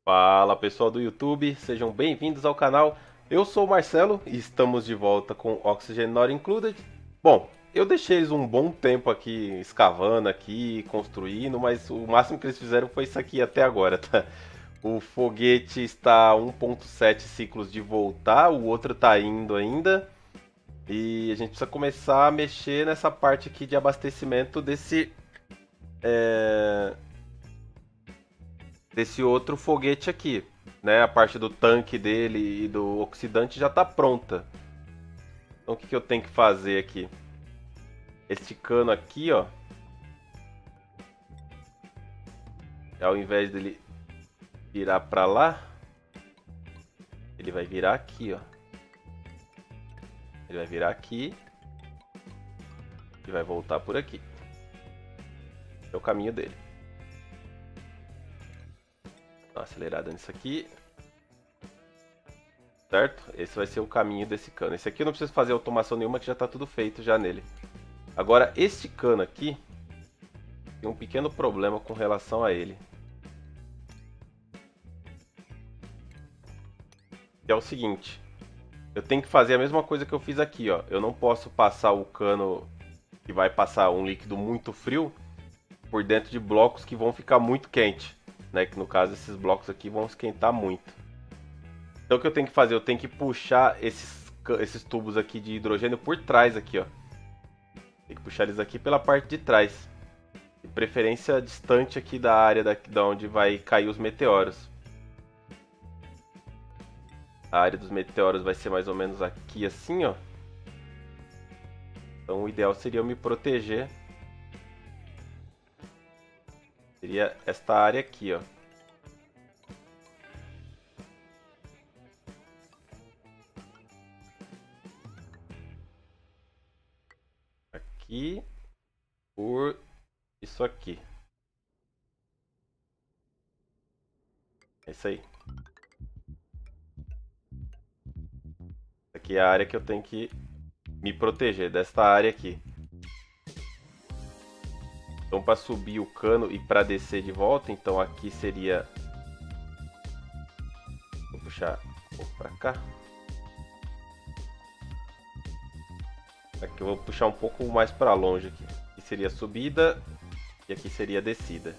Fala pessoal do YouTube, sejam bem-vindos ao canal. Eu sou o Marcelo e estamos de volta com Oxygen Not Included. Bom, eu deixei eles um bom tempo aqui escavando aqui, construindo, mas o máximo que eles fizeram foi isso aqui até agora, tá? O foguete está a 1.7 ciclos de voltar, o outro tá indo ainda. E a gente precisa começar a mexer nessa parte aqui de abastecimento é, desse outro foguete aqui, né? A parte do tanque dele e do oxidante já está pronta. Então o que eu tenho que fazer aqui? Este cano aqui, ó, ao invés dele virar para lá, ele vai virar aqui, ó. Ele vai virar aqui e vai voltar por aqui. É o caminho dele. Dá uma acelerada nisso aqui. Certo? Esse vai ser o caminho desse cano. Esse aqui eu não preciso fazer automação nenhuma, que já está tudo feito já nele. Agora, este cano aqui tem um pequeno problema com relação a ele. Que é o seguinte. Eu tenho que fazer a mesma coisa que eu fiz aqui, ó. Eu não posso passar o cano que vai passar um líquido muito frio por dentro de blocos que vão ficar muito quente, né? Que no caso esses blocos aqui vão esquentar muito. Então o que eu tenho que fazer? Eu tenho que puxar esses tubos aqui de hidrogênio por trás aqui, ó. Tem que puxar eles aqui pela parte de trás. De preferência distante aqui da área da onde vai cair os meteoros. A área dos meteoros vai ser mais ou menos aqui assim, ó. Então o ideal seria eu me proteger. Seria esta área aqui, ó. Aqui por isso aqui. É isso aí. Aqui é a área que eu tenho que me proteger, desta área aqui. Então para subir o cano e para descer de volta, então aqui seria... Vou puxar um pouco para cá. Aqui eu vou puxar um pouco mais para longe aqui. Aqui seria a subida e aqui seria a descida.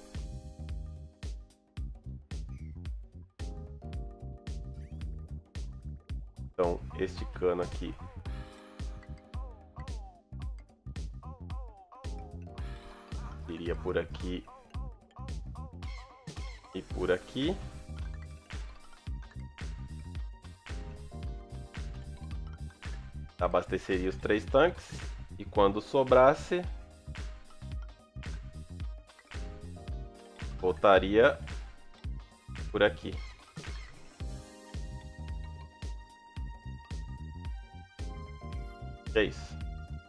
Então este cano aqui iria por aqui e por aqui. Abasteceria os 3 tanques e quando sobrasse voltaria por aqui. É isso.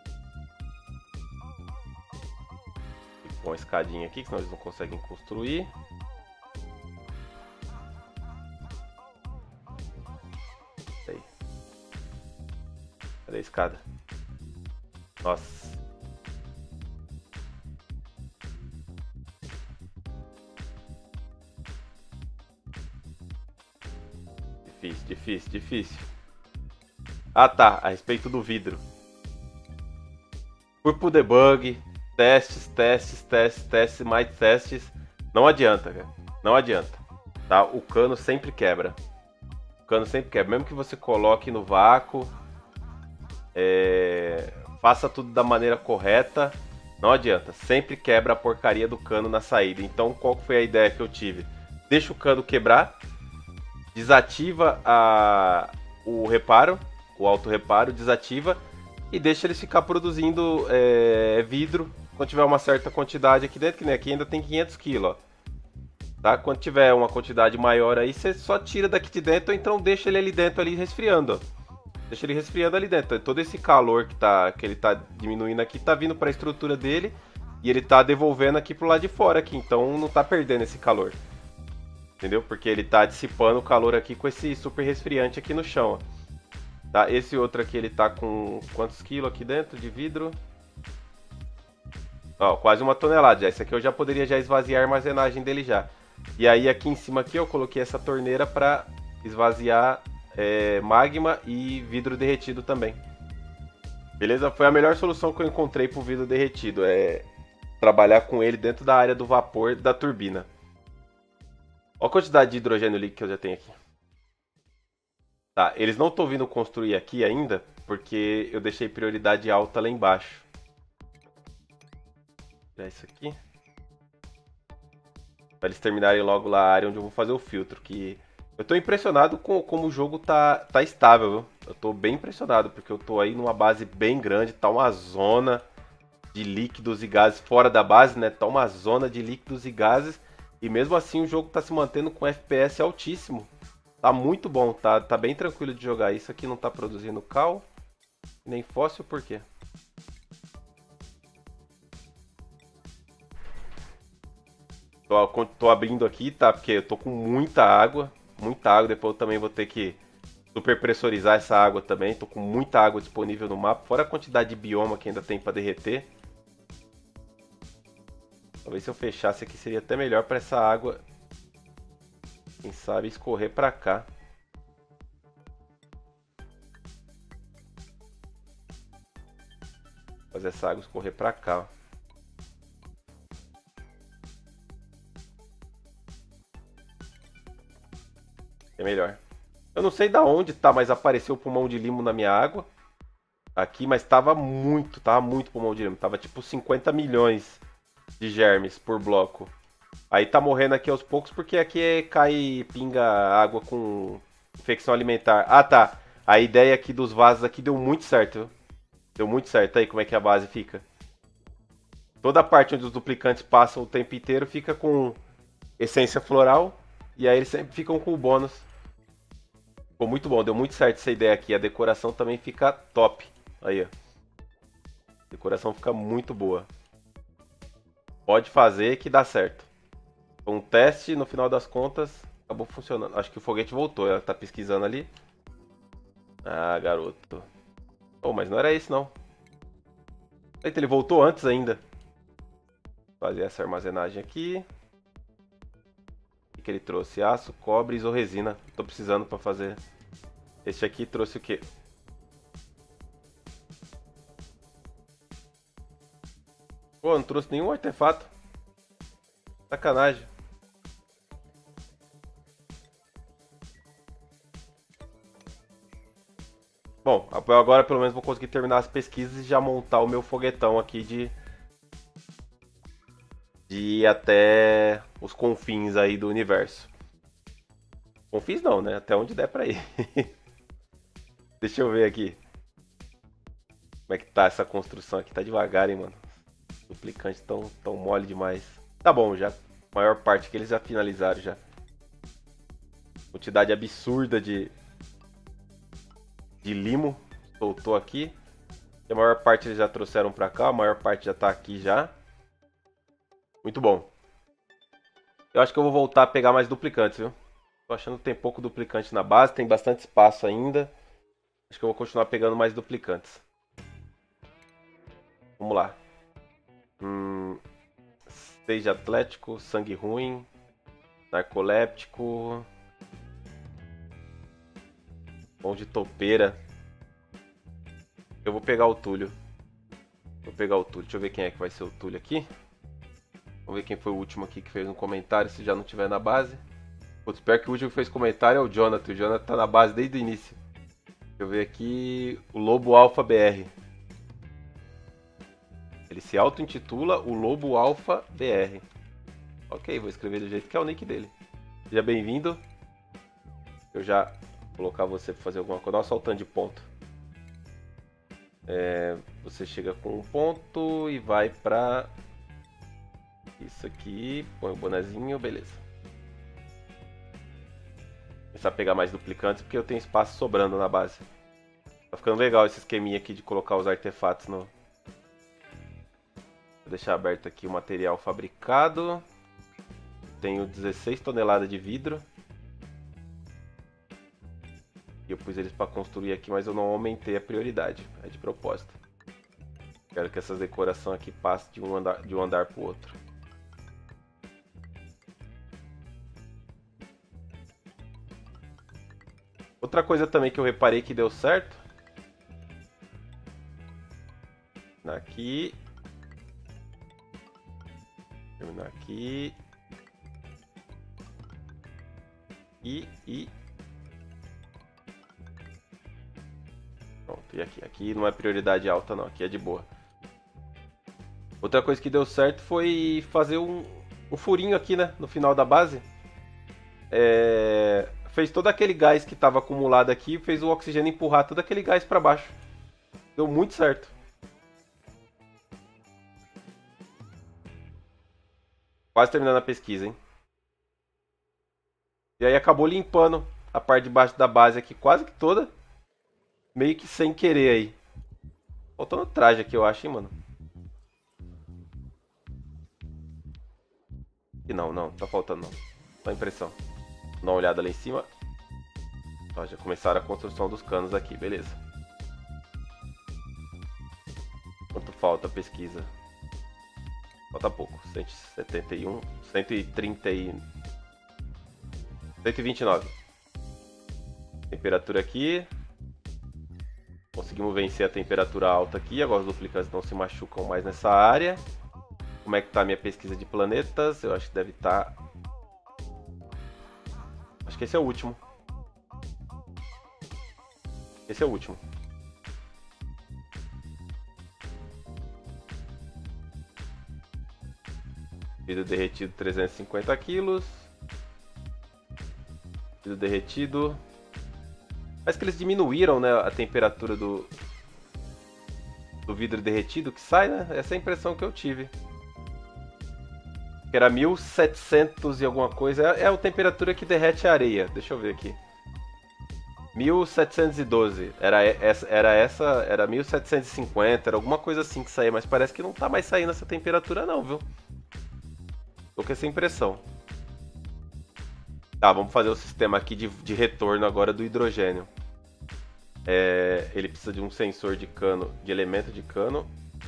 E com a escadinha aqui, que senão eles não conseguem construir. Aí. Cadê a escada? Nossa. Difícil. Ah tá, a respeito do vidro. Fui pro debug, testes, mais testes. Não adianta, cara. Não adianta. Tá? O cano sempre quebra. O cano sempre quebra. Mesmo que você coloque no vácuo, faça tudo da maneira correta, não adianta. Sempre quebra a porcaria do cano na saída. Então qual foi a ideia que eu tive? Deixa o cano quebrar, desativa o reparo, o auto reparo, desativa e deixa eles ficar produzindo vidro quando tiver uma certa quantidade aqui dentro, que nem aqui ainda tem 500 kg, ó. Tá? Quando tiver uma quantidade maior aí, você só tira daqui de dentro, ou então deixa ele ali dentro ali resfriando, ó. Deixa ele resfriando ali dentro. Todo esse calor que ele tá diminuindo aqui tá vindo para a estrutura dele e ele tá devolvendo aqui pro lado de fora aqui, então não tá perdendo esse calor. Entendeu? Porque ele tá dissipando o calor aqui com esse super resfriante aqui no chão, ó. Tá? Esse outro aqui ele tá com quantos quilos aqui dentro de vidro? Ó, quase 1 tonelada já. Esse aqui eu já poderia já esvaziar a armazenagem dele já. E aí aqui em cima aqui eu coloquei essa torneira para esvaziar magma e vidro derretido também. Beleza? Foi a melhor solução que eu encontrei para o vidro derretido. É trabalhar com ele dentro da área do vapor da turbina. Olha a quantidade de hidrogênio líquido que eu já tenho aqui. Tá, eles não estão vindo construir aqui ainda, porque eu deixei prioridade alta lá embaixo. Vou tirar isso aqui. Pra eles terminarem logo lá a área onde eu vou fazer o filtro. Que eu tô impressionado com como o jogo tá estável, viu? Eu tô bem impressionado, porque eu tô aí numa base bem grande, tá uma zona de líquidos e gases fora da base, né? Tá uma zona de líquidos e gases. E mesmo assim o jogo tá se mantendo com FPS altíssimo. Tá muito bom, tá bem tranquilo de jogar. Isso aqui não tá produzindo cal, nem fóssil, por quê? Tô abrindo aqui, tá? Porque eu tô com muita água, depois eu também vou ter que superpressurizar essa água também. Tô com muita água disponível no mapa, fora a quantidade de bioma que ainda tem pra derreter. Talvez se eu fechasse aqui seria até melhor pra essa água, quem sabe, escorrer pra cá. Fazer essa água escorrer pra cá, ó. É melhor. Eu não sei da onde tá, mas apareceu o pulmão de limo na minha água. Aqui, mas tava muito pulmão de limo. Tava tipo 50 milhões de germes por bloco. Aí tá morrendo aqui aos poucos porque aqui cai, pinga água com infecção alimentar. Ah, tá. A ideia aqui dos vasos aqui deu muito certo, viu? Deu muito certo. Aí como é que a base fica? Toda a parte onde os duplicantes passam o tempo inteiro fica com essência floral. E aí eles sempre ficam com o bônus. Ficou muito bom, deu muito certo essa ideia aqui. A decoração também fica top. Aí, ó. A decoração fica muito boa. Pode fazer que dá certo. Foi um teste, no final das contas, acabou funcionando. Acho que o foguete voltou, ela tá pesquisando ali. Ah, garoto. Oh, mas não era isso, não. Eita, ele voltou antes ainda. Vou fazer essa armazenagem aqui. O que ele trouxe? Aço, cobre e isorresina. Tô precisando pra fazer. Este aqui trouxe o quê? Pô, não trouxe nenhum artefato. Sacanagem. Bom, agora pelo menos vou conseguir terminar as pesquisas e já montar o meu foguetão aqui de ir até os confins aí do universo. Confins não, né? Até onde der pra ir. Deixa eu ver aqui. Como é que tá essa construção aqui? Tá devagar, hein, mano. Os duplicantes tão mole demais. Tá bom, já. A maior parte que eles já finalizaram já. Quantidade absurda de limo soltou aqui. E a maior parte eles já trouxeram pra cá. A maior parte já tá aqui já. Muito bom. Eu acho que eu vou voltar a pegar mais duplicantes, viu? Tô achando que tem pouco duplicante na base. Tem bastante espaço ainda. Acho que eu vou continuar pegando mais duplicantes. Vamos lá. Stage atlético, sangue ruim, narcoléptico, pão de topeira. Eu vou pegar o Túlio. Deixa eu ver quem é que vai ser o Túlio aqui. Vamos ver quem foi o último aqui que fez um comentário, se já não tiver na base. Putz, pior que o último que fez comentário é o Jonathan. O Jonathan tá na base desde o início. Deixa eu ver aqui. O Lobo Alpha BR. Ele se auto-intitula o Lobo Alpha BR. Ok, vou escrever do jeito que é o nick dele. Seja bem-vindo. Eu já vou colocar você para fazer alguma coisa. Olha só o tanto de ponto. Você chega com um ponto e vai pra isso aqui. Põe o bonezinho, beleza. Começar a pegar mais duplicantes porque eu tenho espaço sobrando na base. Tá ficando legal esse esqueminha aqui de colocar os artefatos no... Vou deixar aberto aqui o material fabricado. Tenho 16 toneladas de vidro. E eu pus eles para construir aqui, mas eu não aumentei a prioridade. É de propósito. Quero que essas decorações aqui passem de um andar para o outro. Outra coisa também que eu reparei que deu certo. Aqui. Terminar aqui. E... Pronto, e aqui? Aqui não é prioridade alta não, aqui é de boa. Outra coisa que deu certo foi fazer um furinho aqui, né? No final da base. Fez todo aquele gás que estava acumulado aqui, fez o oxigênio empurrar todo aquele gás para baixo. Deu muito certo. Quase terminando a pesquisa, hein? E aí acabou limpando a parte de baixo da base aqui quase que toda. Meio que sem querer aí. Faltando traje aqui, eu acho, hein, mano. E não, tá faltando não. Só impressão. Dá uma olhada lá em cima. Ó, já começaram a construção dos canos aqui, beleza. Quanto falta a pesquisa? Falta pouco. 171, 130 e... 129. Temperatura aqui. Conseguimos vencer a temperatura alta aqui. Agora os duplicantes não se machucam mais nessa área. Como é que tá a minha pesquisa de planetas? Eu acho que deve estar... Acho que esse é o último. Esse é o último. Vidro derretido 350 quilos. Vidro derretido. Parece que eles diminuíram, né, a temperatura do vidro derretido que sai, né? Essa é a impressão que eu tive. Que era 1700 e alguma coisa. É a temperatura que derrete a areia. Deixa eu ver aqui. 1712. Era 1750, era alguma coisa assim que saía, mas parece que não tá mais saindo essa temperatura não, viu? Tô com essa impressão. Tá, vamos fazer o sistema aqui de retorno agora do hidrogênio. Ele precisa de um sensor de cano, de elemento de cano.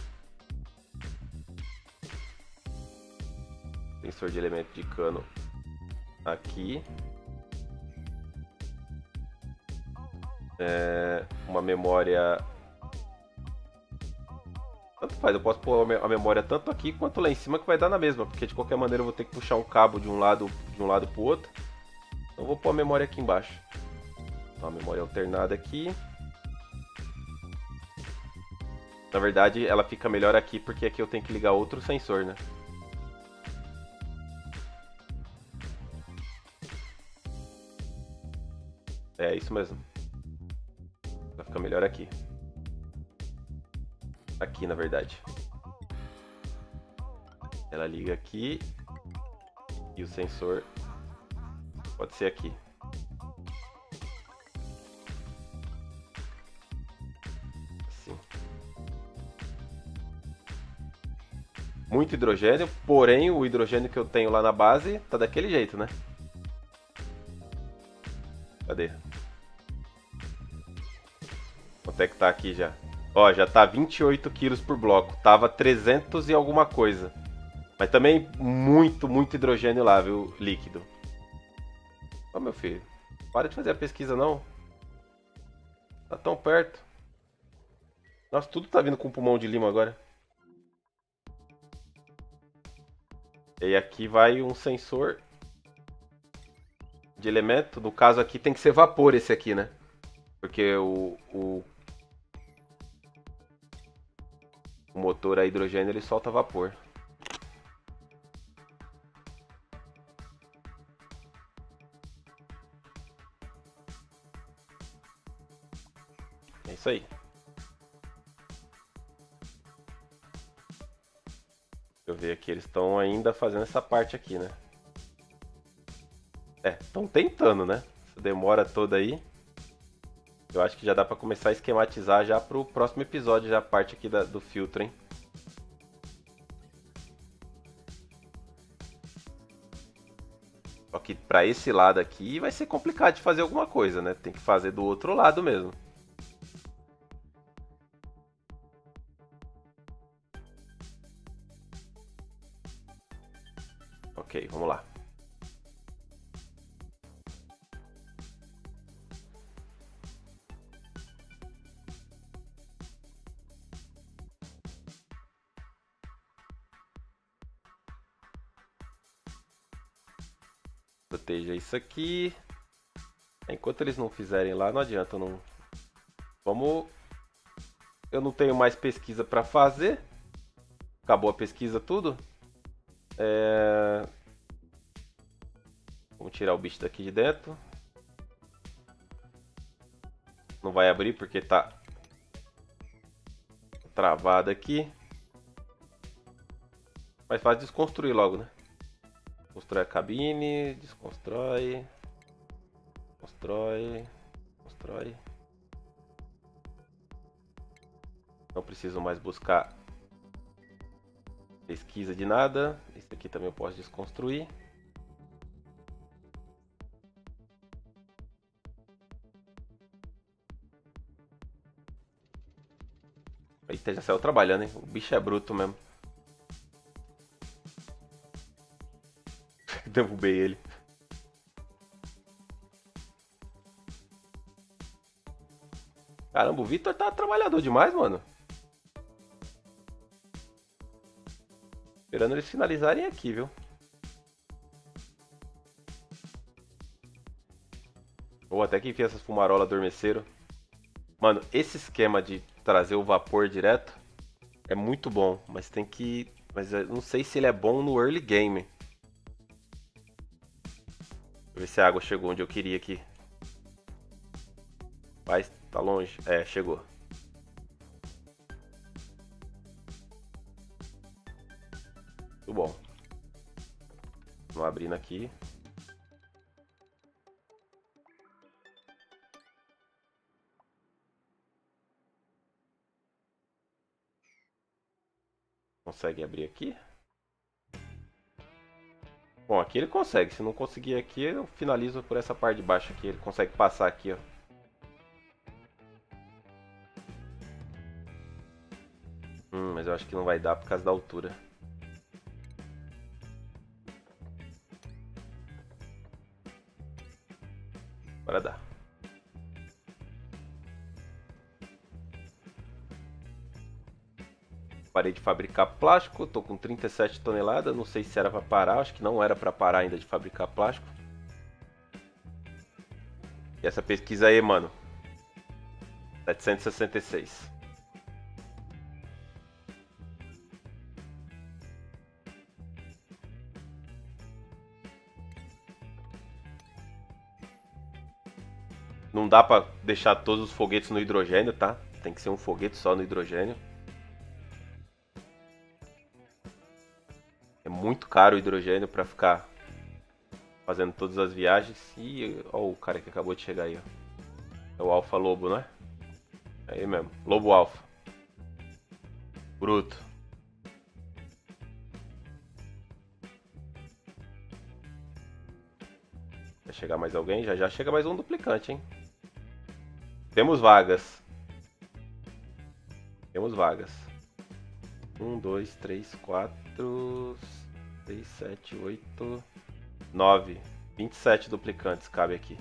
Sensor de elemento de cano aqui. Uma memória... Tanto faz, eu posso pôr a memória tanto aqui quanto lá em cima que vai dar na mesma, porque de qualquer maneira eu vou ter que puxar um cabo de um lado pro outro. Então eu vou pôr a memória aqui embaixo. Então, a memória alternada aqui. Na verdade ela fica melhor aqui porque aqui eu tenho que ligar outro sensor, né? É isso mesmo. Vai ficar melhor aqui. Aqui, na verdade. Ela liga aqui. E o sensor pode ser aqui. Assim. Muito hidrogênio, porém o hidrogênio que eu tenho lá na base tá daquele jeito, né? Cadê? Quanto é que tá aqui já? Ó, já tá 28 quilos por bloco. Tava 300 e alguma coisa. Mas também muito hidrogênio lá, viu? Líquido. Ó, meu filho. Para de fazer a pesquisa, não. Tá tão perto. Nossa, tudo tá vindo com pulmão de lima agora. E aqui vai um sensor de elemento. No caso aqui tem que ser vapor esse aqui, né? Porque o motor a hidrogênio ele solta vapor. É isso aí. Deixa eu ver aqui, eles estão ainda fazendo essa parte aqui, né? Estão tentando, né? Essa demora toda aí. Eu acho que já dá pra começar a esquematizar já pro próximo episódio, já a parte aqui do filtro, hein? Só que pra esse lado aqui vai ser complicado de fazer alguma coisa, né? Tem que fazer do outro lado mesmo. Ok, vamos lá. Proteja isso aqui. Enquanto eles não fizerem lá, não adianta. Não... Vamos... Eu não tenho mais pesquisa para fazer. Acabou a pesquisa tudo. Vamos tirar o bicho daqui de dentro. Não vai abrir porque tá travado aqui. Mais fácil desconstruir logo, né? Constrói a cabine, desconstrói. Constrói. Constrói. Não preciso mais buscar pesquisa de nada. Esse aqui também eu posso desconstruir. Eita, já saiu trabalhando, hein? O bicho é bruto mesmo. Derrubei ele. Caramba, o Vitor tá trabalhador demais, mano. Esperando eles finalizarem aqui, viu? Ou até que enfim essas fumarolas adormeceram. Mano, esse esquema de trazer o vapor direto é muito bom, mas tem que... Mas eu não sei se ele é bom no early game. Deixa eu ver se a água chegou onde eu queria aqui. Mas tá longe? É, chegou. Muito bom. Vamos abrindo aqui. Consegue abrir aqui? Bom, aqui ele consegue. Se não conseguir aqui, eu finalizo por essa parte de baixo aqui. Ele consegue passar aqui, ó. Mas eu acho que não vai dar por causa da altura. Agora dá. Parei de fabricar plástico, tô com 37 toneladas, não sei se era para parar, acho que não era para parar ainda de fabricar plástico. E essa pesquisa aí, mano, 766. Não dá para deixar todos os foguetes no hidrogênio, tá? Tem que ser um foguete só no hidrogênio. É muito caro o hidrogênio para ficar fazendo todas as viagens. E ó, o cara que acabou de chegar aí, ó. É o Alfa Lobo, né? É aí mesmo, Lobo Alfa. Bruto. Vai chegar mais alguém? Já já chega mais um duplicante, hein? Temos vagas. Temos vagas. 1, 2, 3, 4, 6, 7, 8, 9. 27 duplicantes cabe aqui.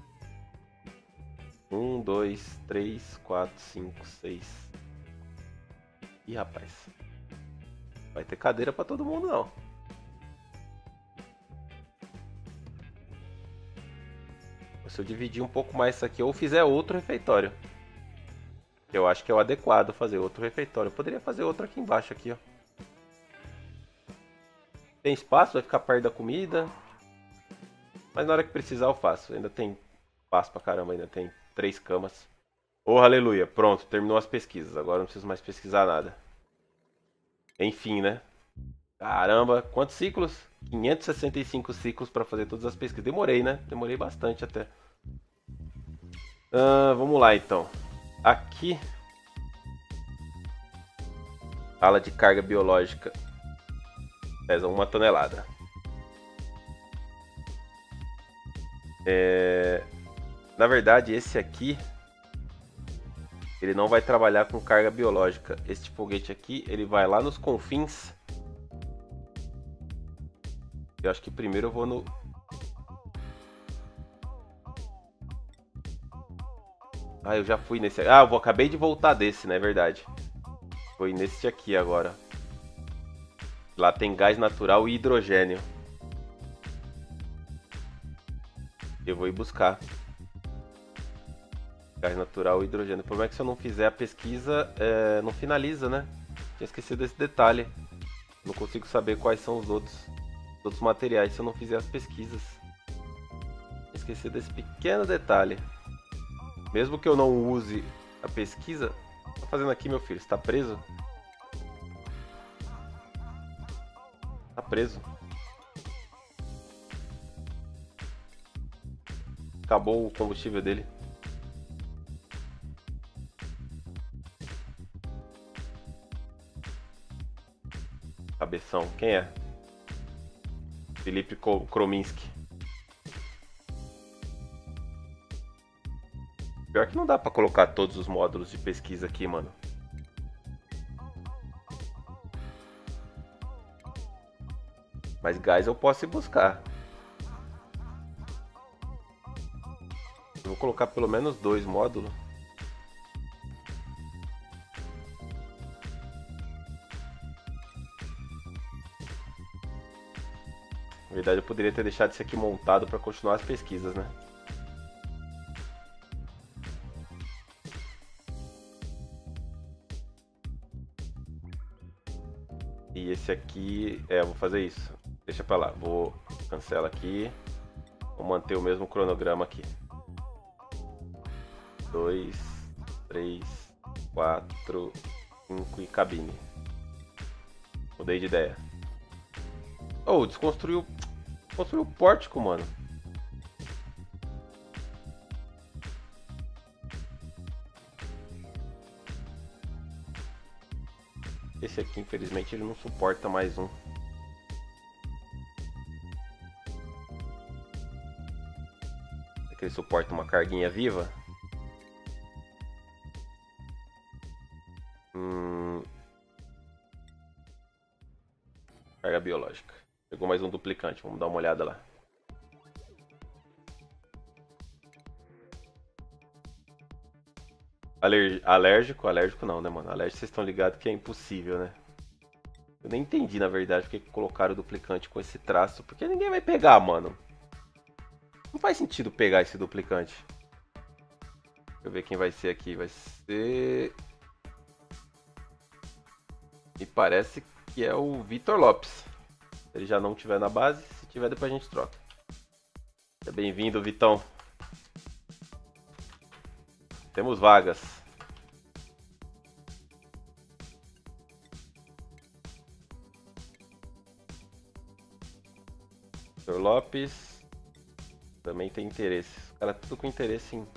1, 2, 3, 4, 5, 6. Ih, rapaz. Vai ter cadeira pra todo mundo, não. Se eu dividir um pouco mais isso aqui ou fizer outro refeitório. Eu acho que é o adequado fazer outro refeitório. Eu poderia fazer outro aqui embaixo, aqui, ó. Tem espaço, vai ficar perto da comida. Mas na hora que precisar eu faço. Ainda tem espaço pra caramba, ainda tem 3 camas. Oh, aleluia. Pronto, terminou as pesquisas. Agora não preciso mais pesquisar nada. Enfim, né? Caramba, quantos ciclos? 565 ciclos pra fazer todas as pesquisas. Demorei, né? Demorei bastante até. Vamos lá, então. Aqui, ala de carga biológica pesa 1 tonelada. Na verdade, esse aqui ele não vai trabalhar com carga biológica. Este foguete aqui, ele vai lá nos confins. Eu acho que primeiro eu vou no... Ah, eu já fui nesse... Ah, acabei de voltar desse, né? É verdade. Foi nesse aqui agora. Lá tem gás natural e hidrogênio. vou ir buscar. Gás natural e hidrogênio. O problema é que se eu não fizer a pesquisa, não finaliza, né? Tinha esquecido desse detalhe. Não consigo saber quais são os outros materiais se eu não fizer as pesquisas. Esqueci desse pequeno detalhe. Mesmo que eu não use a pesquisa... O que tá fazendo aqui, meu filho? Você tá preso? Tá preso. Acabou o combustível dele. Cabeção. Quem é? Felipe Krominski. Pior que não dá pra colocar todos os módulos de pesquisa aqui, mano. Mas gás eu posso ir buscar. Eu vou colocar pelo menos 2 módulos. Na verdade eu poderia ter deixado isso aqui montado para continuar as pesquisas, né? E esse aqui, eu vou fazer isso. Deixa pra lá, vou cancelar aqui. Vou manter o mesmo cronograma aqui. 2, 3, 4, 5 e cabine. Mudei de ideia. Oh, desconstruiu o pórtico, mano. Esse aqui, infelizmente, ele não suporta mais um. Será que ele suporta uma carguinha viva? Carga biológica. Pegou mais um duplicante, vamos dar uma olhada lá. Alérgico não, né, mano? Alérgico vocês estão ligados que é impossível, né? Eu nem entendi, na verdade, porque colocaram o duplicante com esse traço. Porque ninguém vai pegar, mano. Não faz sentido pegar esse duplicante. Deixa eu ver quem vai ser aqui. Vai ser... Me parece que é o Vitor Lopes. Se ele já não tiver na base, se tiver depois a gente troca. Seja bem-vindo, Vitão. Temos vagas. Vitor Lopes também tem interesse. Os caras tudo com interesse em...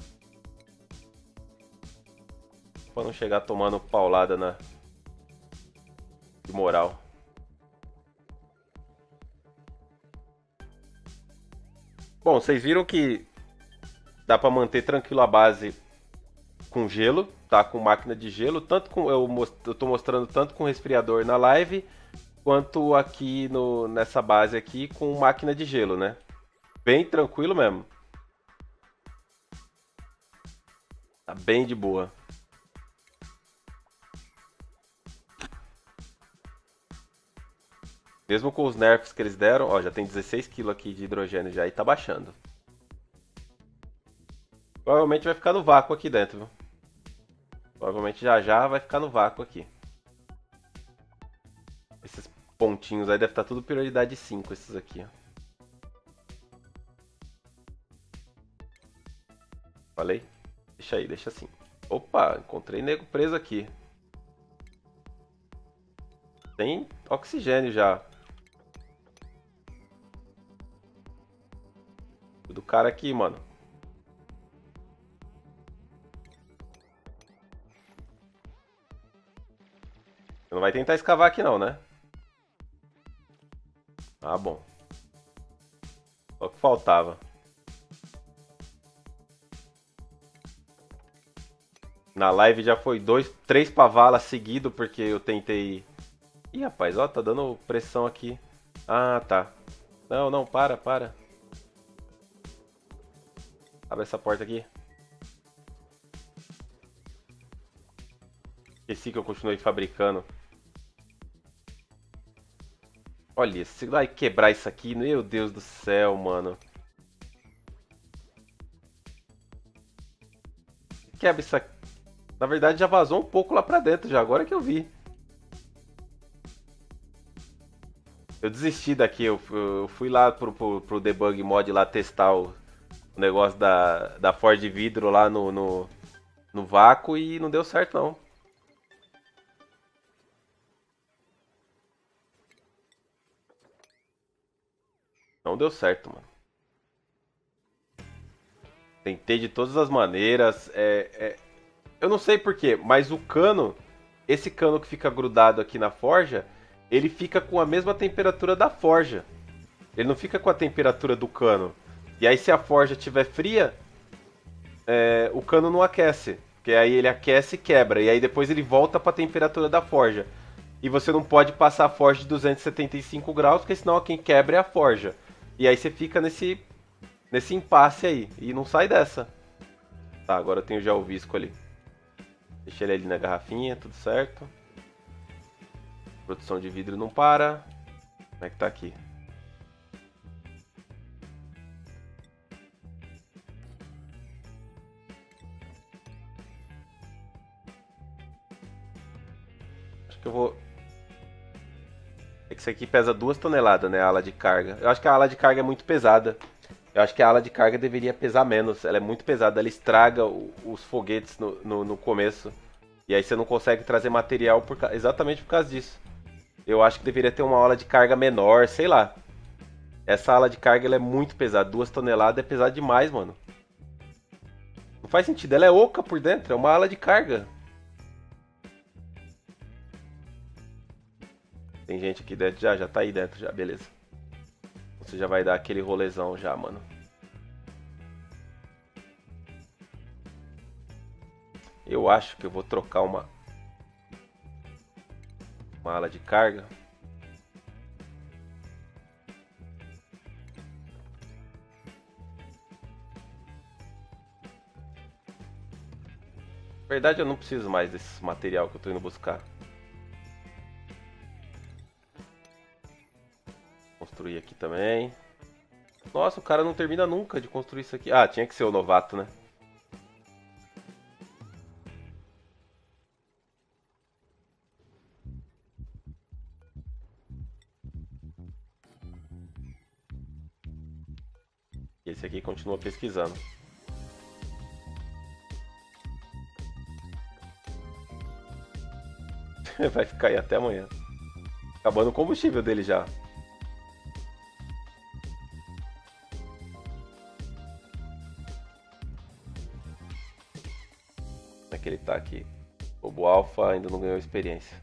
Pra não chegar tomando paulada na... de moral. Bom, vocês viram que dá pra manter tranquilo a base com gelo, tá? Com máquina de gelo. Tanto com eu tô mostrando tanto com resfriador na live, quanto aqui nessa base aqui com máquina de gelo, né? Bem tranquilo mesmo. Tá bem de boa. Mesmo com os nerfs que eles deram, ó, já tem 16 kg aqui de hidrogênio já e tá baixando. Provavelmente vai ficar no vácuo aqui dentro, viu? Provavelmente já vai ficar no vácuo aqui. Esses pontinhos aí deve estar tudo prioridade 5, esses aqui, ó. Falei? Deixa aí, deixa assim. Opa, encontrei nego preso aqui. Tem oxigênio já. Do cara aqui, mano. Você não vai tentar escavar aqui não, né? Ah, bom. Só que faltava. Na live já foi 3 pavalas seguido porque eu tentei... Ih, rapaz, ó, tá dando pressão aqui. Ah, tá. Não, para. Abre essa porta aqui. Esqueci que eu continuei fabricando. Olha, se vai quebrar isso aqui, meu Deus do céu, mano. quebra isso aqui? Na verdade já vazou um pouco lá pra dentro já, agora que eu vi. Eu desisti daqui, eu fui lá pro debug mod lá testar o negócio da Ford vidro lá no vácuo e não deu certo não. Não deu certo, mano. Tentei de todas as maneiras. Eu não sei porquê, mas o cano, esse cano que fica grudado aqui na forja, ele fica com a mesma temperatura da forja. Ele não fica com a temperatura do cano. E aí se a forja estiver fria, o cano não aquece. Porque aí ele aquece e quebra. E aí depois ele volta para a temperatura da forja. E você não pode passar a forja de 275 graus, porque senão quem quebra é a forja. E aí você fica nesse impasse aí. E não sai dessa. Tá, agora eu tenho já o visco ali. Deixa ele ali na garrafinha, tudo certo. Produção de vidro não para. Como é que tá aqui? Acho que eu vou... É que isso aqui pesa 2 toneladas, né? A ala de carga. Eu acho que a ala de carga é muito pesada. Eu acho que a ala de carga deveria pesar menos. Ela é muito pesada. Ela estraga os foguetes no começo. E aí você não consegue trazer material exatamente por causa disso. Eu acho que deveria ter uma ala de carga menor, sei lá. Essa ala de carga ela é muito pesada. 2 toneladas é pesado demais, mano. Não faz sentido. Ela é oca por dentro. É uma ala de carga. Tem gente aqui dentro já tá aí dentro já, beleza. Você já vai dar aquele rolezão já, mano. Eu acho que eu vou trocar uma ala de carga. Na verdade eu não preciso mais desse material que eu tô indo buscar. Construir aqui também. Nossa, o cara não termina nunca de construir isso aqui. Ah, tinha que ser o novato, né? E esse aqui continua pesquisando. Vai ficar aí até amanhã. Acabando o combustível dele já. Como é que ele tá aqui? Lobo Alpha ainda não ganhou experiência.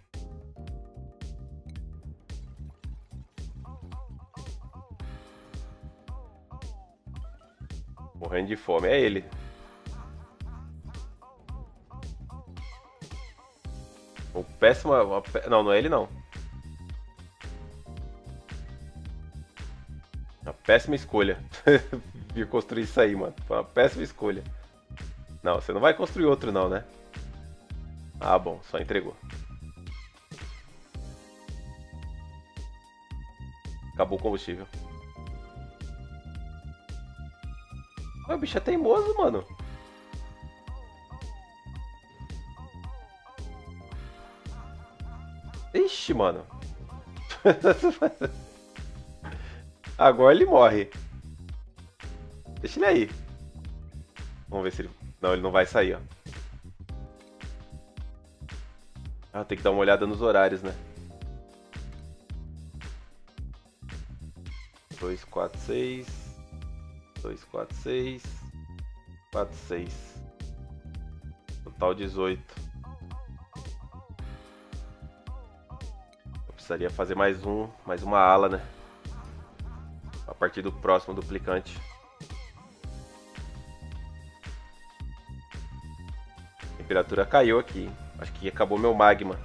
Morrendo de fome, é ele. O péssimo. Não, não é ele não. Uma péssima escolha. Vir construir isso aí, mano. Foi uma péssima escolha. Não, você não vai construir outro não, né? Ah, bom, só entregou. Acabou o combustível. O bicho é teimoso, mano. Ixi, mano. Agora ele morre. Deixa ele aí. Vamos ver se ele... Não, ele não vai sair, ó. Ah, tem que dar uma olhada nos horários, né? 2, 4, 6. 2, 4, 6. 4, 6. Total 18. Eu precisaria fazer mais uma ala, né? A partir do próximo duplicante. A temperatura caiu aqui. Acho que acabou meu magma.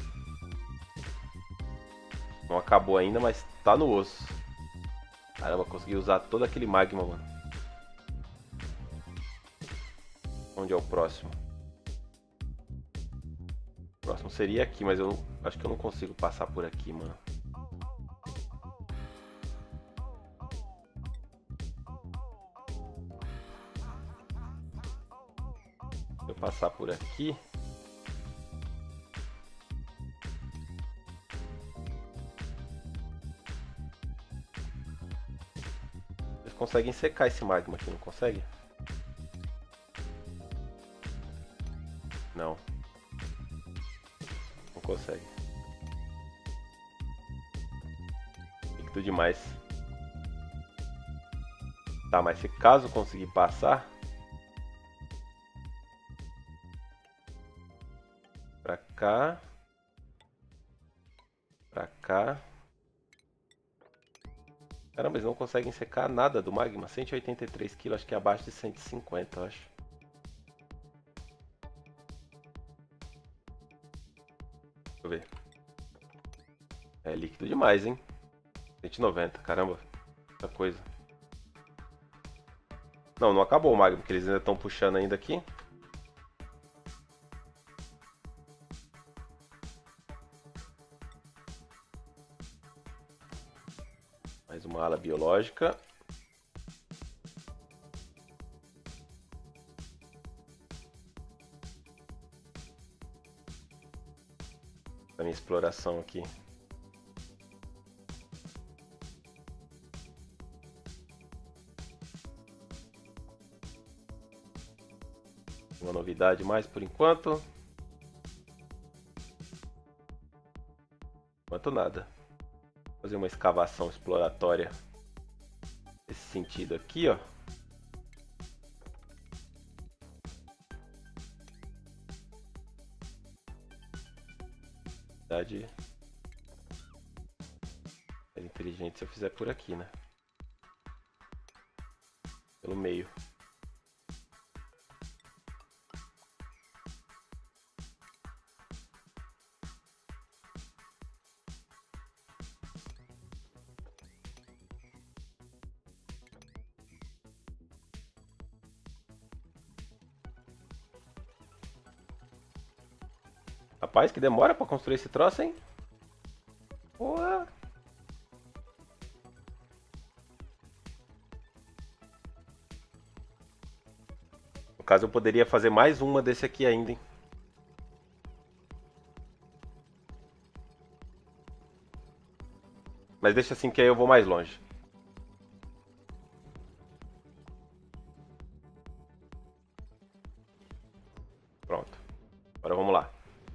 Não acabou ainda, mas tá no osso. Caramba, consegui usar todo aquele magma, mano. Onde é o próximo? O próximo seria aqui, mas eu acho que eu não consigo passar por aqui, mano. Eu passar por aqui. Eles conseguem secar esse magma aqui, não consegue? Não. Não consegue. Líquido demais. Tá, mas se caso conseguir passar pra cá, pra cá. Caramba, eles não conseguem secar nada do magma. 183 kg, acho que é abaixo de 150, eu acho. Deixa eu ver. É líquido demais, hein? 190, caramba. Muita coisa. Não, não acabou o magma, porque eles ainda estão puxando ainda aqui. Mais uma ala biológica. A minha exploração aqui. Uma novidade mais por enquanto. Enquanto nada. Vou fazer uma escavação exploratória nesse sentido aqui, ó. É inteligente se eu fizer por aqui, né? Pelo meio. Rapaz, que demora pra construir esse troço, hein? Porra! No caso, eu poderia fazer mais uma desse aqui ainda, hein? Mas deixa assim que aí eu vou mais longe. Pronto. Agora vamos lá.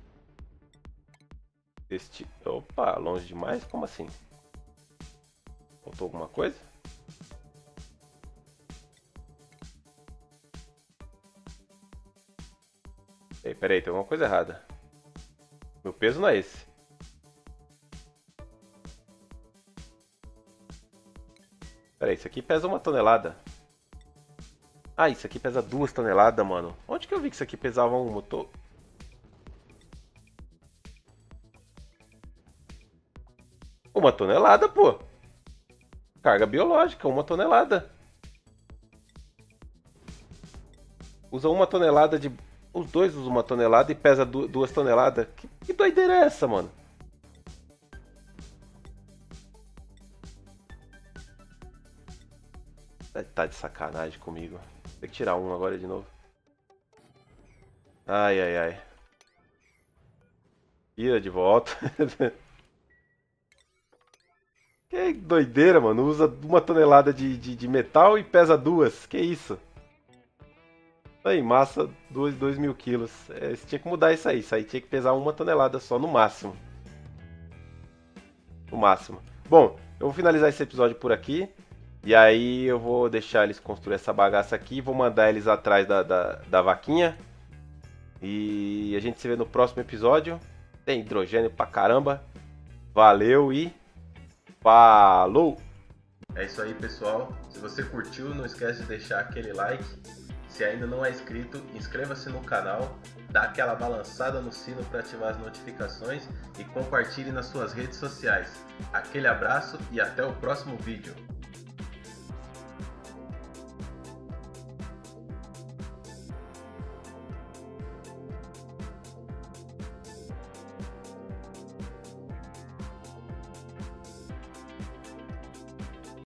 Opa, longe demais? Como assim? Faltou alguma coisa? Ei, peraí, tem alguma coisa errada. Meu peso não é esse. Peraí, isso aqui pesa 1 tonelada. Ah, isso aqui pesa 2 toneladas, mano. Onde que eu vi que isso aqui pesava 1? Tô... 1 tonelada, pô. Carga biológica, 1 tonelada. Usa 1 tonelada de... Os dois usam 1 tonelada e pesa 2 toneladas. Que doideira é essa, mano? Tá de sacanagem comigo. Tem que tirar 1 agora de novo. Ai, ai, ai. Tira de volta. Que doideira, mano. Usa 1 tonelada de metal e pesa 2. Que isso? Aí, massa 2.000 quilos. É, você tinha que mudar isso aí. Isso aí tinha que pesar 1 tonelada só, no máximo. No máximo. Bom, eu vou finalizar esse episódio por aqui. E aí eu vou deixar eles construir essa bagaça aqui. Vou mandar eles atrás da vaquinha. E a gente se vê no próximo episódio. Tem hidrogênio pra caramba. Valeu e... falou! É isso aí, pessoal. Se você curtiu, não esquece de deixar aquele like. Se ainda não é inscrito, inscreva-se no canal, dá aquela balançada no sino para ativar as notificações e compartilhe nas suas redes sociais. Aquele abraço e até o próximo vídeo.